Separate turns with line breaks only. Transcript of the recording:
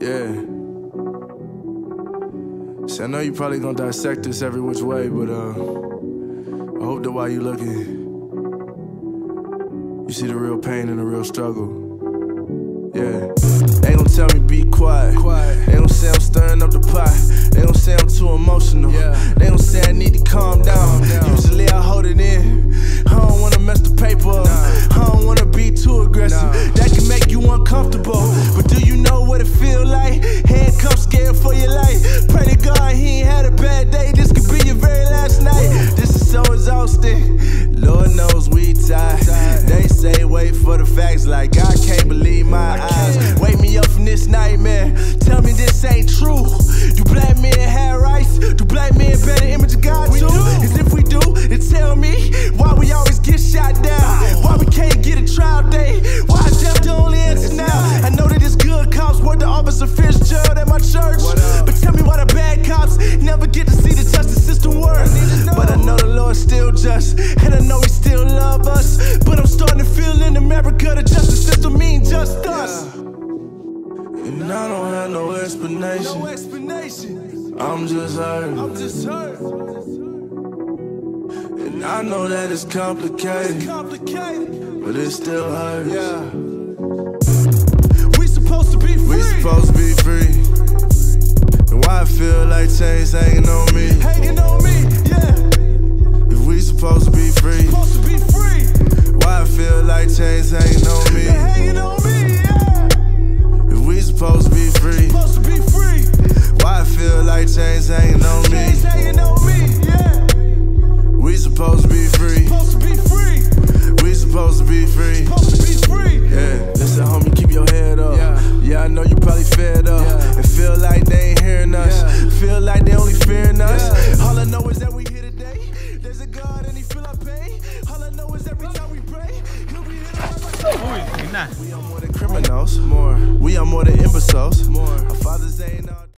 Yeah. See, I know you probably gonna dissect this every which way, but I hope that while you looking, you see the real pain and the real struggle. Yeah. They gon' tell me be quiet. They gon' say I'm stirring up the pot. They gon' say I'm too emotional. They gon' say I need to calm down. Usually I hold it in. I don't wanna mess the paper up. I don't wanna be too aggressive. That can make you uncomfortable. But do you know what it feel like? Handcuffed, scared for your life. Pray to God he ain't had a bad day. This could be your very last night. This is so exhausting. Lord knows we tired. They say wait for the facts, like I can't believe my eyes. Wake me up from this nightmare. Tell me this ain't true. Do black men have rights? Do black men better image of God too? And if we do, then tell me why we always get shot down. Why we can't get a trial day? Why is death the only answer now? I know that it's good cops work the office of Fitzgerald at my church, but tell me why the bad cops never get to see the justice system work. But I know the Lord's still just, and I know he still love us. But I'm starting to feel in America the justice system means just us. And I don't have no explanation. I'm just hurt. And I know that it's complicated, but it still hurts. We supposed to be free. And why I feel like chains hanging on me? If we supposed to be free, why I feel like chains hanging on me? If we supposed to be free, why I feel like chains hanging on me? We supposed to be free. We supposed to be free. Yeah, listen, homie, keep your head up. Yeah, I know you probably fed up and feel like they ain't hearing us. Feel like they only fearing us. All I know is that we here today. There's a God and he feel our pain. All I know is every time we pray, he'll be here. We are more than criminals. We are more than imbeciles. Our fathers ain't